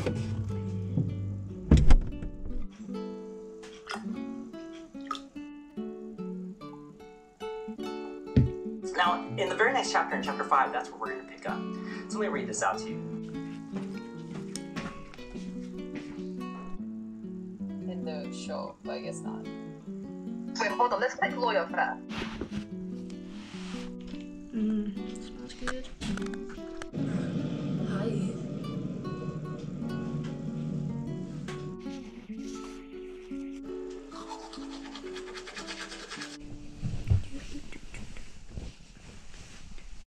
Now, in the very next chapter, in chapter 5, that's where we're going to pick up. So let me read this out to you. In the show, but I guess not. Wait, hold on. Let's play lawyer first. Smells good.